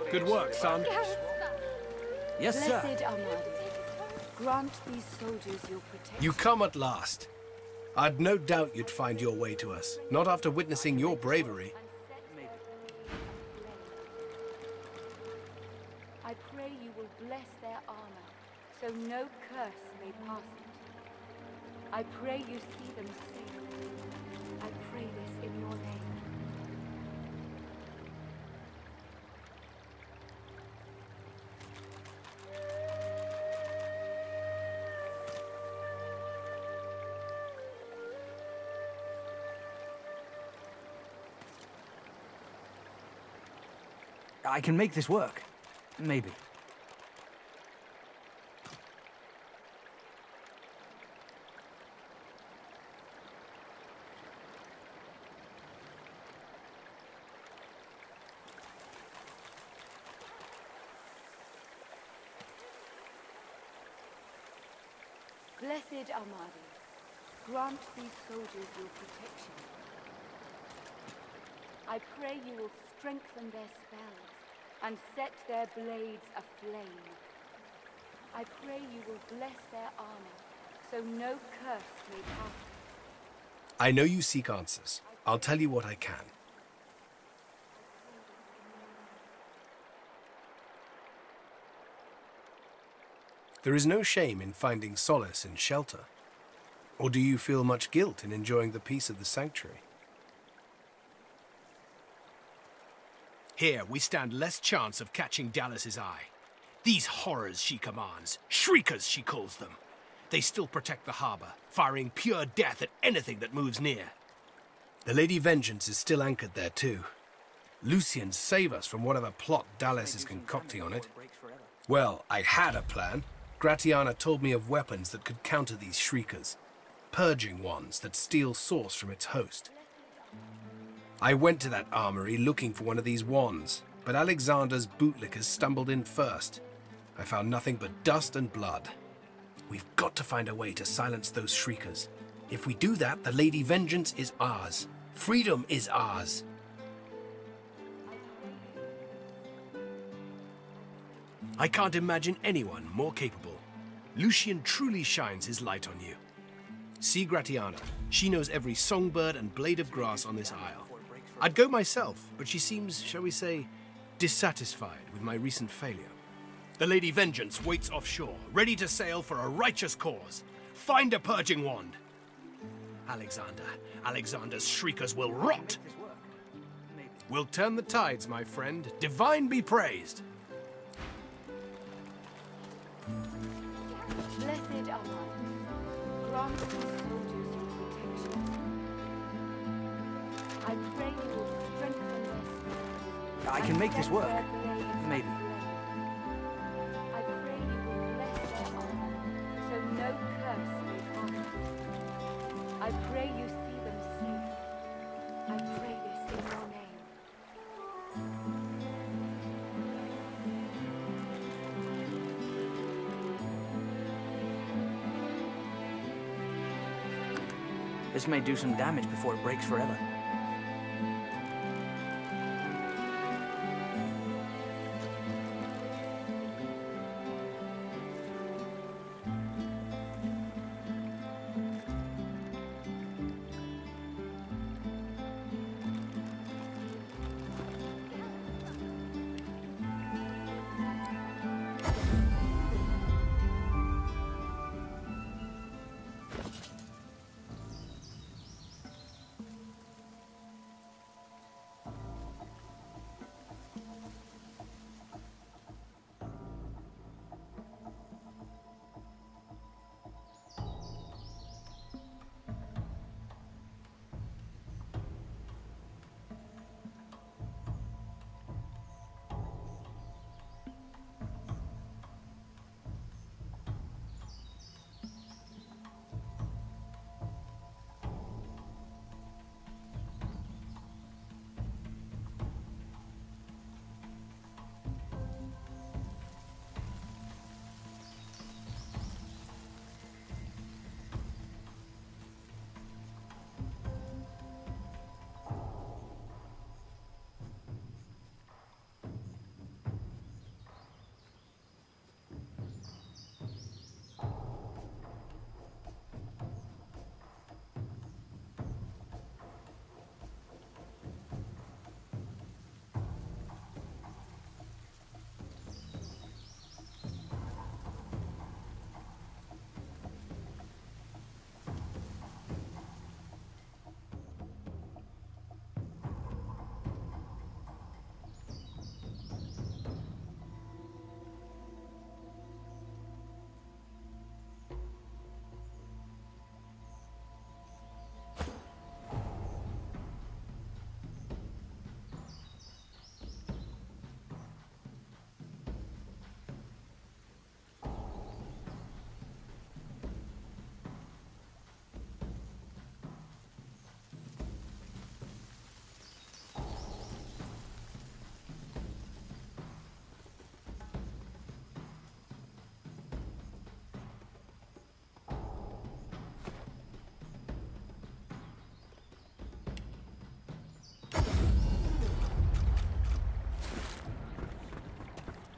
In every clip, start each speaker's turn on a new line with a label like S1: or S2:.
S1: Good work, son.
S2: Yes, sir.
S3: Blessed Armadi, grant these soldiers your protection.
S1: You come at last. I'd no doubt you'd find your way to us, not after witnessing your bravery.
S3: I pray you will bless their armor, so no curse may pass it. I pray you see them safe. I pray this in your name.
S2: I can make this work. Maybe.
S3: Blessed Armadi, grant these soldiers your protection. I pray you will strengthen their spells and set their blades aflame. I pray you will bless their armor, so no curse may pass.
S1: I know you seek answers. I'll tell you what I can. There is no shame in finding solace in shelter. Or do you feel much guilt in enjoying the peace of the sanctuary?
S4: Here, we stand less chance of catching Dallas's eye. These horrors she commands, shriekers she calls them. They still protect the harbor, firing pure death at anything that moves near.
S1: The Lady Vengeance is still anchored there too. Lucian, save us from whatever plot Dallas is concocting on it. Well, I had a plan. Gratiana told me of weapons that could counter these shriekers. Purging ones that steal source from its host. I went to that armory looking for one of these wands, but Alexander's bootlickers stumbled in first. I found nothing but dust and blood. We've got to find a way to silence those shriekers. If we do that, the Lady Vengeance is ours. Freedom is ours.
S4: I can't imagine anyone more capable. Lucian truly shines his light on you. See Gratiana. She knows every songbird and blade of grass on this isle. I'd go myself, but she seems, shall we say, dissatisfied with my recent failure. The Lady Vengeance waits offshore, ready to sail for a righteous cause. Find a purging wand. Alexander's shriekers will rot. We'll turn the tides, my friend. Divine be praised.
S3: Blessed Armadi, grant these soldiers your protection. I pray you will strengthen their spirits.
S2: I can make this work. Maybe.
S3: I pray you will bless their armor, so no curse may pass through. I pray you see them safe. I pray this in your name.
S2: This may do some damage before it breaks forever.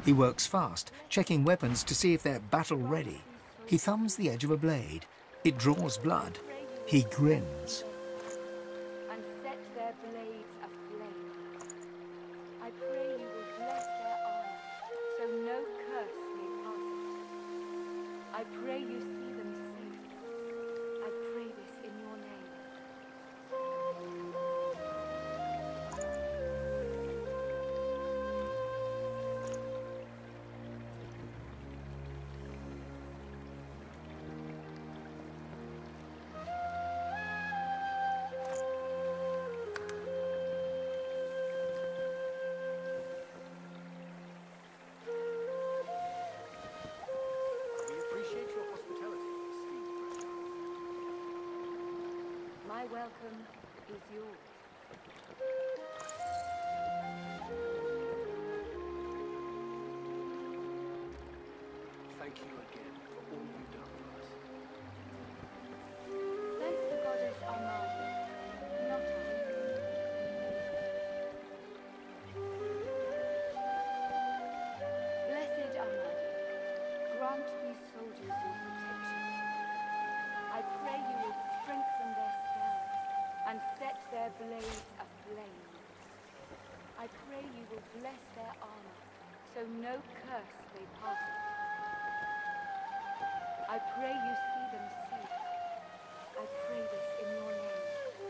S5: He works fast, checking weapons to see if they're battle-ready. He thumbs the edge of a blade. It draws blood. He grins.
S3: And set their blades aflame. I pray you will bless their armor, so no curse may pass it. I pray you see them safe. I pray this in your name.
S4: We appreciate your hospitality, esteemed.
S3: My welcome is yours.
S4: Thank you again for all you've done for us.
S3: Thank the goddess Armada, not I. Blessed Armada, grant these soldiers your protection. I pray you will strengthen their spells and set their blades aflame. I pray you will bless their armor, so no curse may pass it. I pray you see them safe. I pray this in your name.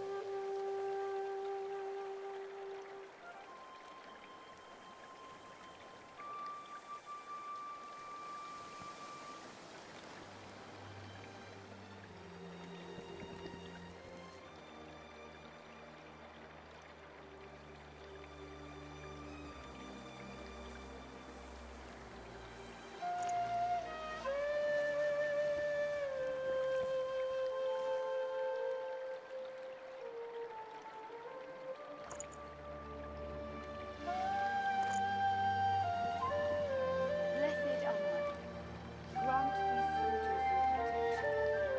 S3: Blessed Armada, grant these soldiers your protection.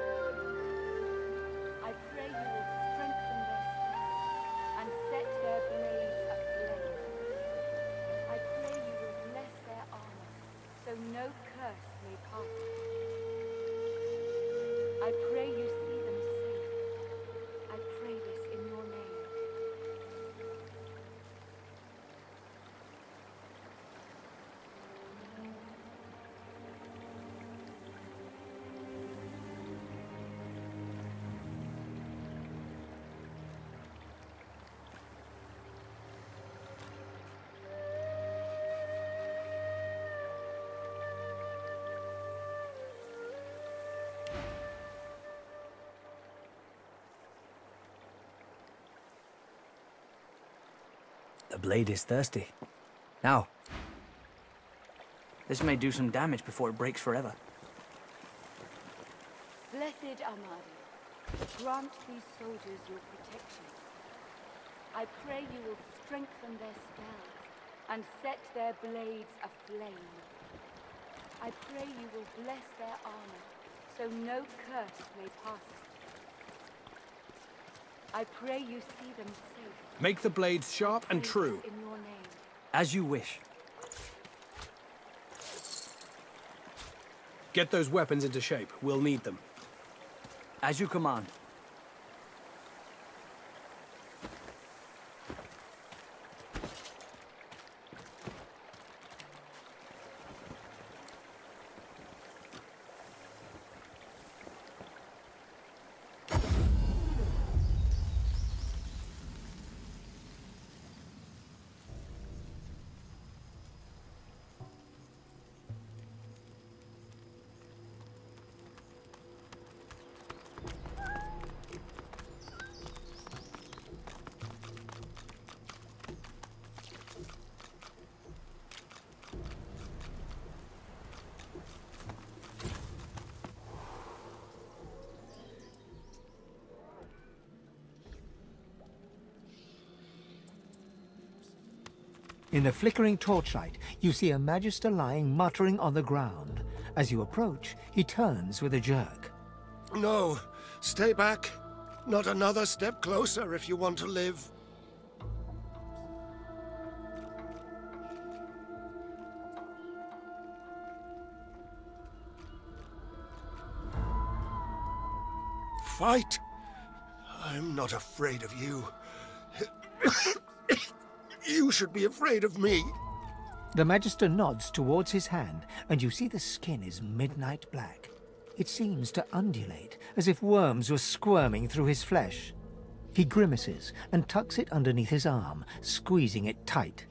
S3: I pray you will strengthen their spells and set their blades aflame. I pray you will bless their armor, so no curse may pass it. I pray you see them safe. I pray this in your name.
S2: The blade is thirsty. Now. This may do some damage before it breaks forever.
S3: Blessed Armada, grant these soldiers your protection. I pray you will strengthen their spells and set their blades aflame. I pray you will bless their armor, so no curse may pass it. I pray you see them safe.
S4: Make the blades sharp and
S3: Pray
S4: true.
S3: this in your name.
S2: As you wish.
S4: Get those weapons into shape. We'll need them.
S2: As you command.
S5: In the flickering torchlight, you see a Magister lying muttering on the ground. As you approach, he turns with a jerk.
S6: No, stay back. Not another step closer if you want to live. fight. I'm not afraid of you. You should be afraid of me.
S5: The Magister nods towards his hand, and you see the skin is midnight black. It seems to undulate, as if worms were squirming through his flesh. He grimaces and tucks it underneath his arm, squeezing it tight.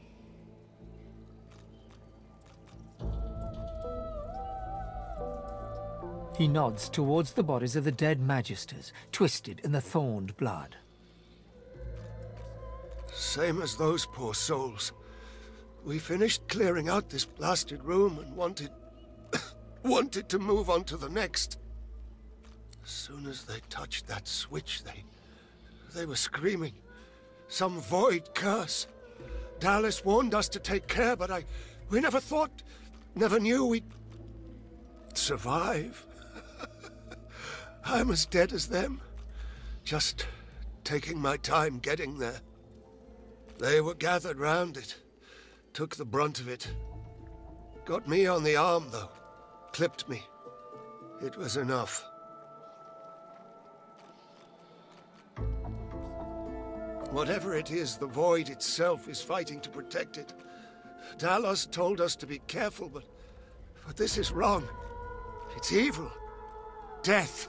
S5: He nods towards the bodies of the dead Magisters, twisted in the thorned blood.
S6: Same as those poor souls. We finished clearing out this blasted room and wanted to move on to the next. As soon as they touched that switch, they were screaming. Some void curse. Dallas warned us to take care, but we never knew we'd survive. I'm as dead as them. Just taking my time getting there. They were gathered round it. Took the brunt of it. Got me on the arm, though. Clipped me. It was enough. Whatever it is, the Void itself is fighting to protect it. Talos told us to be careful, but this is wrong. It's evil. Death.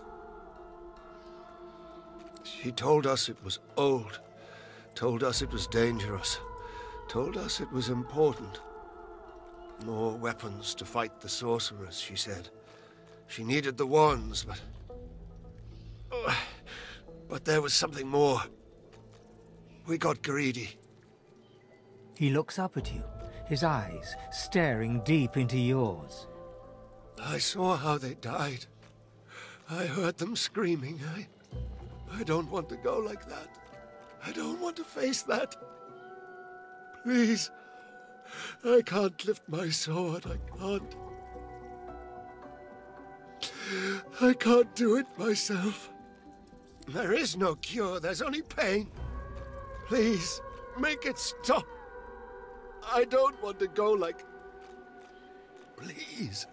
S6: She told us it was old. Told us it was dangerous. Told us it was important. More weapons to fight the sorcerers, she said. She needed the wands, but there was something more. We got greedy.
S5: He looks up at you, his eyes staring deep into yours.
S6: I saw how they died. I heard them screaming. I don't want to go like that. I don't want to face that. Please. I can't lift my sword. I can't do it myself. There is no cure. There's only pain. Please, make it stop. I don't want to go like... Please.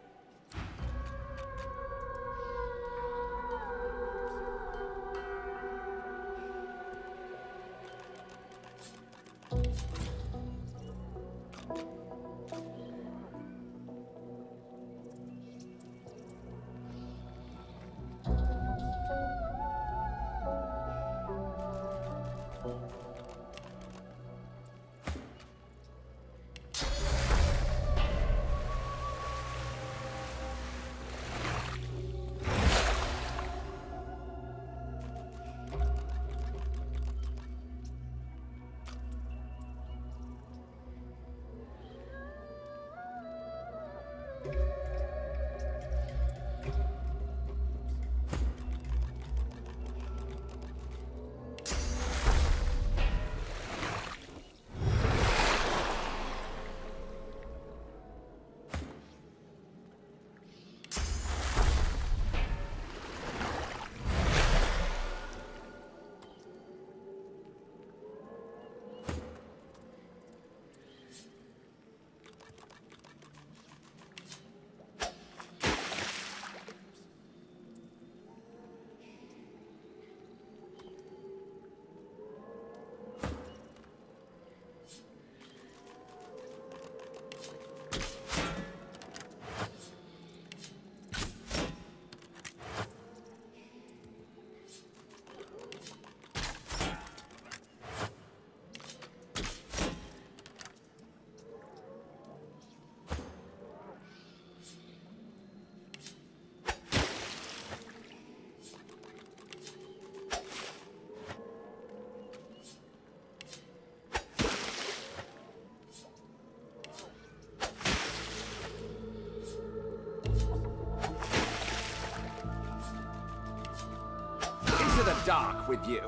S7: The dark with you.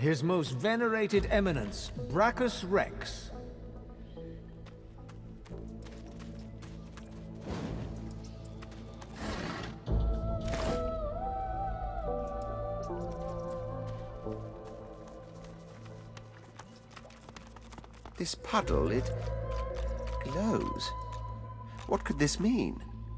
S5: His most venerated eminence, Brachus Rex.
S8: This puddle, it glows. What could this mean?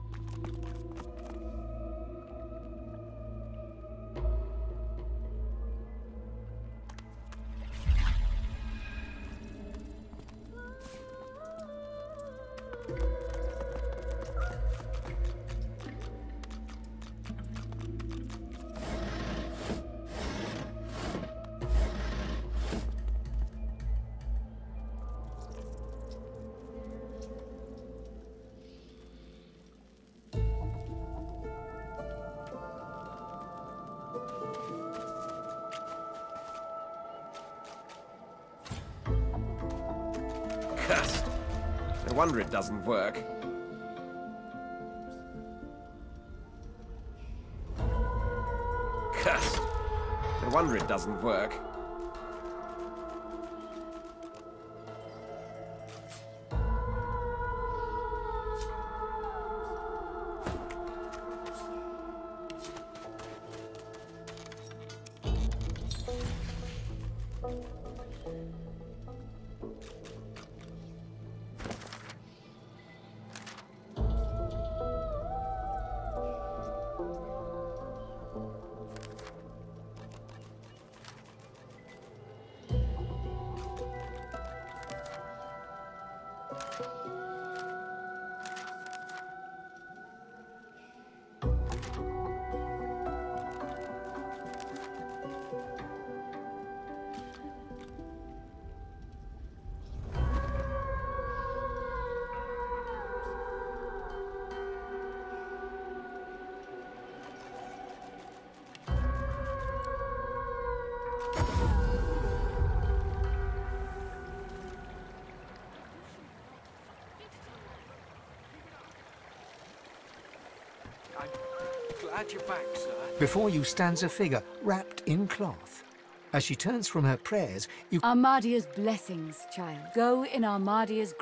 S7: Cursed. No wonder it doesn't work. Cursed. No wonder it doesn't work.
S2: I'm glad you're back, sir.
S5: Before you stands a figure wrapped in cloth. As she turns from her prayers, you...
S3: Armadia's blessings, child. Go in Armadia's...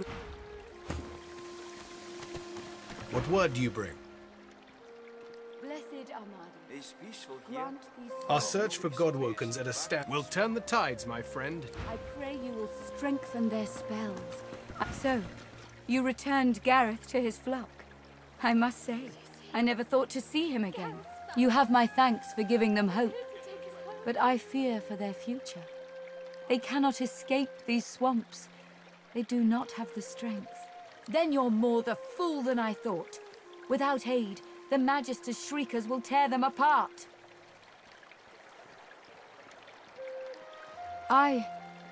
S1: What word do you bring?
S3: Blessed Armadia.
S2: It's peaceful here.
S3: Grant these...
S1: Our search for Godwoken's at a stand. We'll turn the tides, my friend.
S3: I pray you will strengthen their spells. So, you returned Gareth to his flock. I must say, I never thought to see him again. You have my thanks for giving them hope. But I fear for their future. They cannot escape these swamps. They do not have the strength. Then you're more the fool than I thought. Without aid, the Magister's shriekers will tear them apart. I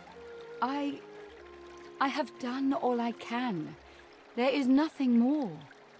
S3: have done all I can. There is nothing more.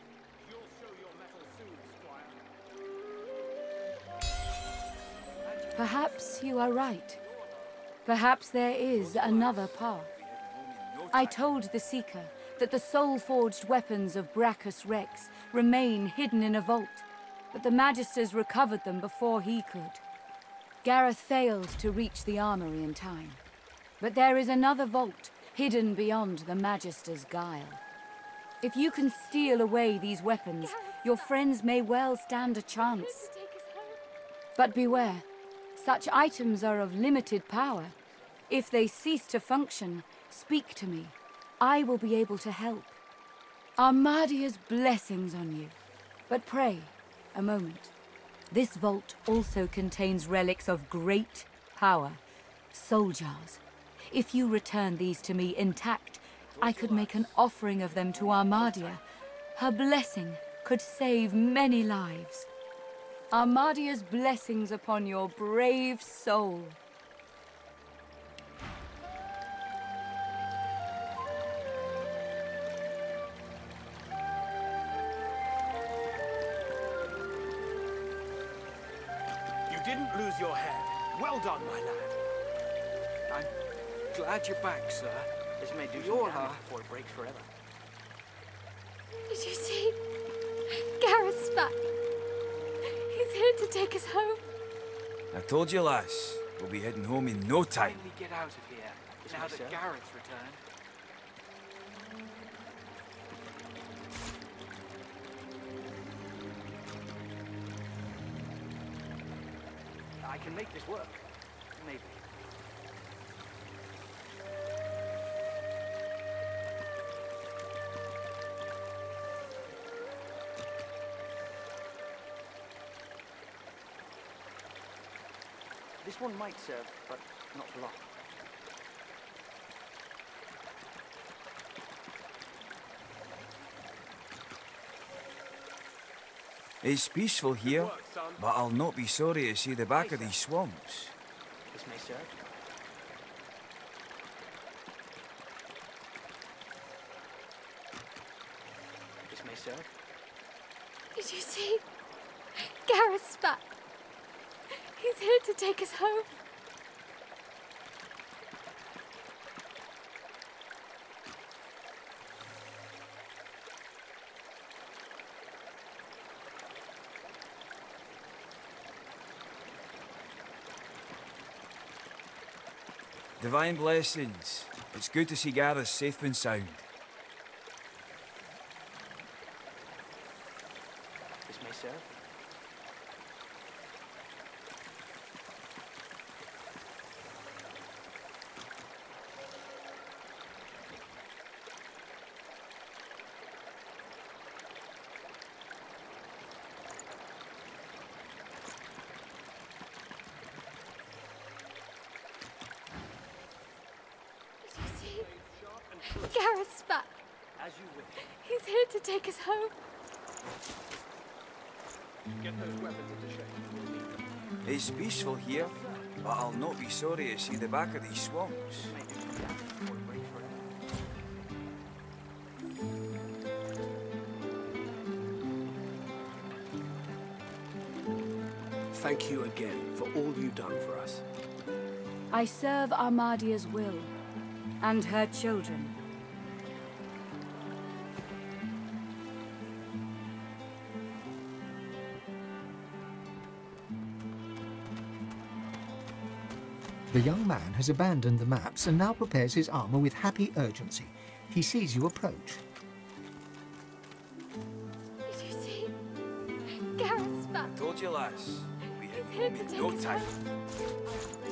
S3: Perhaps you are right. Perhaps there is another path. I told the Seeker that the soul-forged weapons of Brachus Rex remain hidden in a vault, but the Magisters recovered them before he could. Gareth failed to reach the armory in time, but there is another vault hidden beyond the Magister's guile. If you can steal away these weapons, your friends may well stand a chance. But beware. Such items are of limited power. If they cease to function, speak to me. I will be able to help. Armadia's blessings on you. But pray, a moment. This vault also contains relics of great power. Soul jars. If you return these to me intact, I could make an offering of them to Armadia. Her blessing could save many lives. Armadia's blessings upon your brave soul.
S2: You didn't lose your head. Well done, my lad. I'm glad you're back, sir. This may do some damage before it breaks forever.
S3: Did you see? Gareth's back. He's here to take us home.
S9: I told you, lass. We'll be heading home in no time.
S2: Finally get out of here, now that Gareth's returned. I can make this work. Maybe. This one might serve, but not for long.
S9: It's peaceful here, but I'll not be sorry to see the back of these swamps.
S2: This may serve. This may serve.
S3: Did you see? Gareth's back. He's here to take us home.
S9: Divine blessings. It's good to see Gareth safe and sound.
S2: This may serve.
S3: Gareth's back.
S2: As you wish.
S3: He's here to take us home.
S2: Get those weapons into shape. We'll need them.
S9: It's peaceful here, but I'll not be sorry to see the back of these swamps.
S2: Maybe we can before it breaks forever.
S4: Thank you again for all you've done for us.
S10: I serve Armadia's will, and her children.
S5: The young man has abandoned the maps and now prepares his armor with happy urgency. He sees you approach.
S3: Did you see? Gareth's back.
S9: Told you, lass. We
S3: He's
S9: hit
S3: here
S9: home
S3: to
S9: in
S3: take
S9: no
S3: us
S9: time.
S3: home.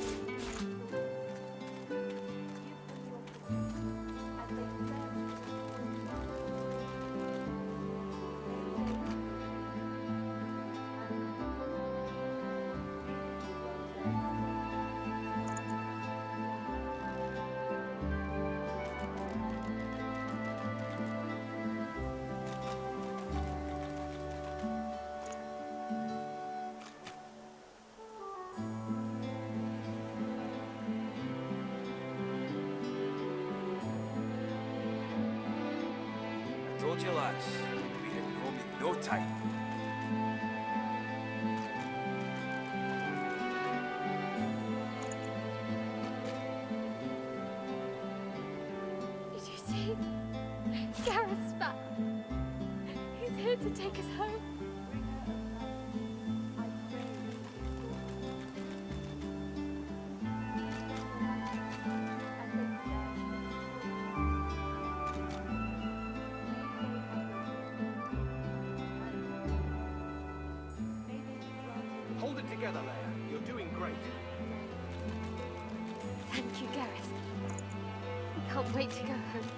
S9: Told you, lass. We hit home in no time.
S3: Did you see? Gareth's back. He's here to take us home.
S2: Hold it together, Leia. You're doing great.
S3: Thank you, Gareth. I can't wait to go home.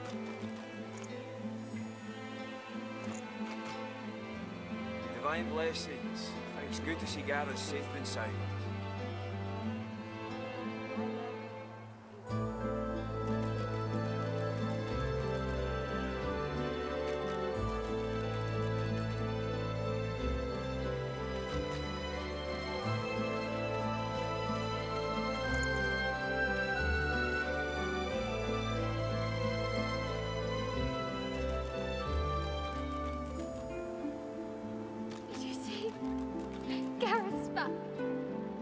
S9: Divine blessings. It's good to see Gareth safe and sound.
S3: Did you see? Gareth's back.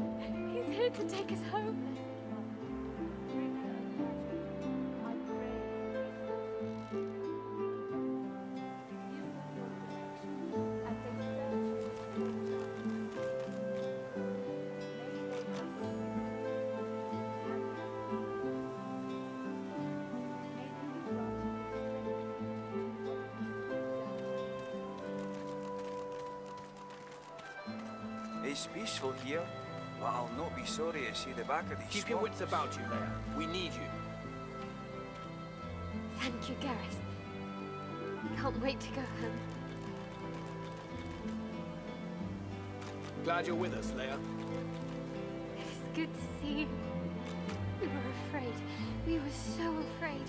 S9: It's peaceful here, but I'll not be sorry to see the back of these
S2: Keep your
S9: swamps.
S2: wits about you, Leia. We need you.
S3: Thank you, Gareth. Can't wait to go home.
S2: Glad you're with us, Leia.
S3: It's good to see you. We were afraid. We were so afraid.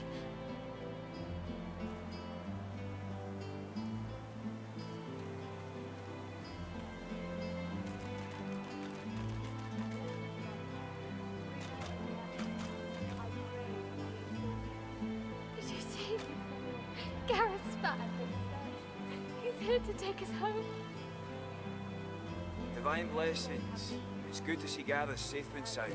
S3: Did you see? Gareth's back. He's here to take us home.
S9: Divine blessings. It's good to see Gareth safe and sound.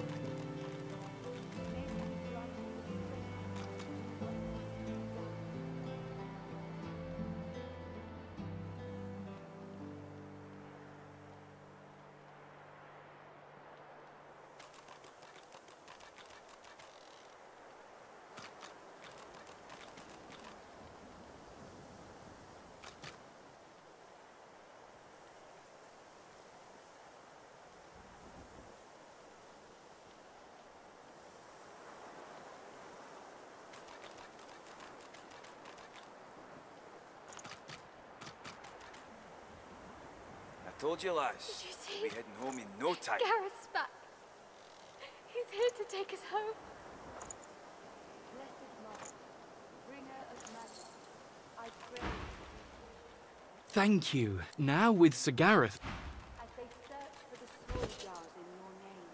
S9: I told you, lass.
S3: Did you see?
S9: We'll be heading home in no time.
S3: Gareth's back. He's here to take us home.
S10: Blessed Mother, bringer of magic, I pray
S2: Thank you. Now with Sir Gareth.
S10: as they search for the soul jars in your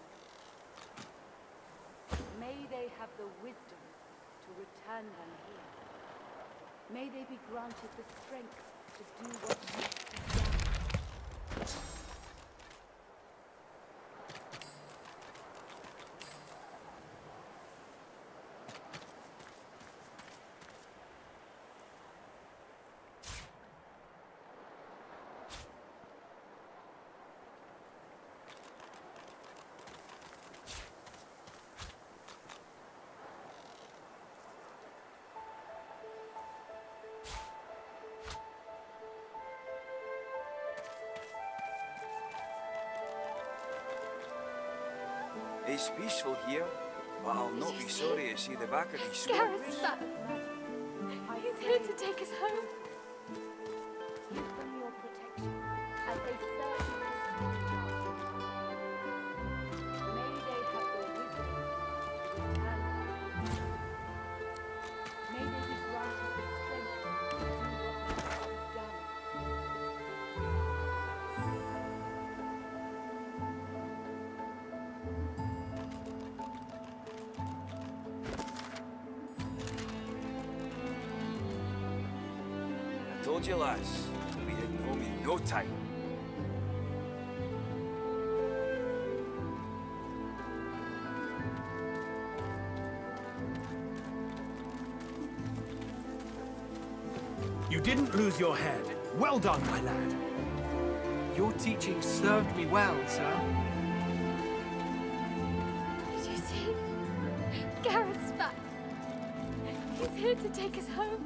S10: name. May they have the wisdom to return them here. May they be granted the strength to do what needs to be done.
S9: It's peaceful here, but I'll not be sorry to see the back of these
S3: Gareth's
S9: swamps.
S3: back. He's here to take us home.
S10: Give them your protection as they search for the soul jars in your name. May they have the wisdom to return them. May they be granted the strength to do what needs to be done.
S9: I told you, lass. We'll be heading home in no time.
S4: You didn't lose your head. Well done, my lad.
S2: Your teaching served me well, sir.
S3: Did you see? Gareth's back. He's here to take us home.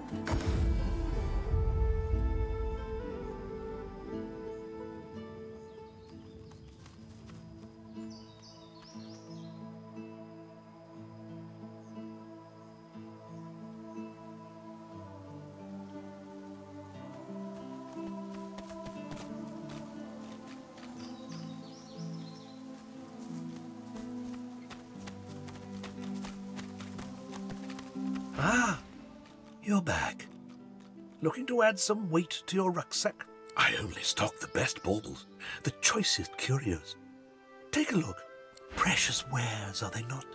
S11: Ah, you're back. Looking to add some weight to your rucksack? I only stock the best baubles, the choicest curios. Take a look. Precious wares, are they not?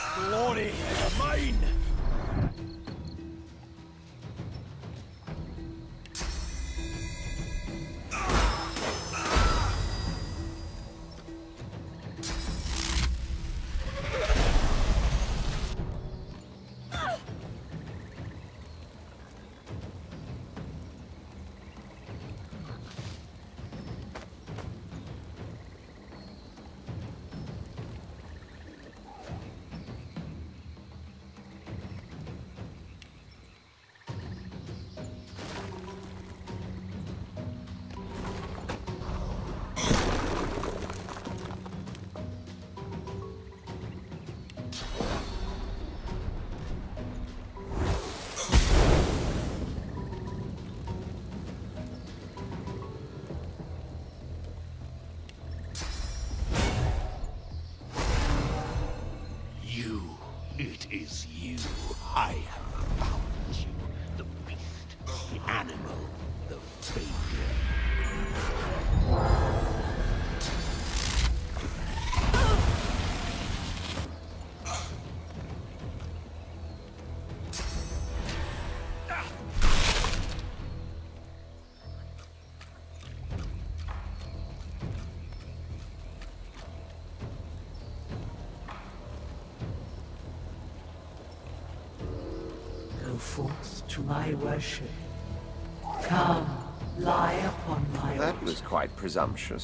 S2: Glory is mine!
S11: It is you. I have found you. The beast, the animal, the failure.
S12: Forth to my worship. Come, lie upon my
S8: That
S12: altar.
S8: was quite presumptuous.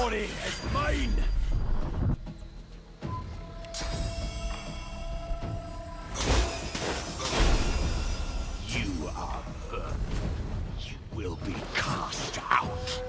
S2: body is mine!
S11: You are vermin. You will be cast out.